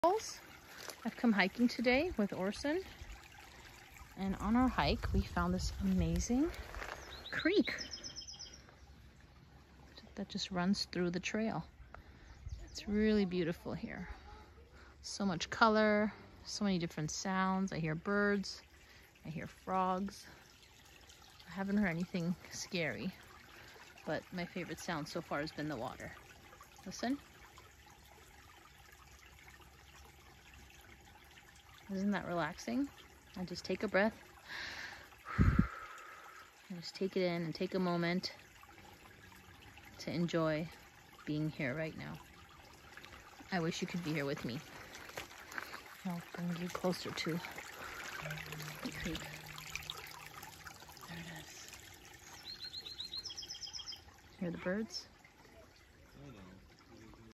I've come hiking today with Orson, and on our hike we found this amazing creek that just runs through the trail. It's really beautiful here. So much color, so many different sounds. I hear birds, I hear frogs. I haven't heard anything scary, but my favorite sound so far has been the water. Listen. Isn't that relaxing? I just take a breath. I just take it in and take a moment to enjoy being here right now. I wish you could be here with me. I'll bring you closer to the creek. There it is. Hear the birds?